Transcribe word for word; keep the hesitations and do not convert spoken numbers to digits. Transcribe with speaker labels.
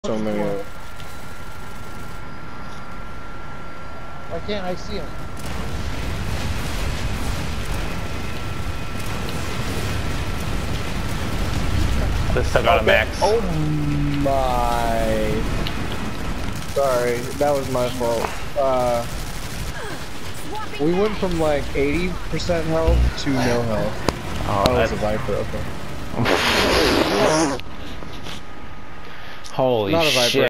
Speaker 1: So many of them.
Speaker 2: Why can't I see him?
Speaker 3: This still got a max.
Speaker 1: Oh my. Sorry, that was my fault. Uh, we went from like eighty percent health to no health.
Speaker 3: Oh,
Speaker 1: Oh,
Speaker 3: that's
Speaker 1: it's a Viper, okay.
Speaker 3: holy
Speaker 1: Not a Viper.
Speaker 3: shit.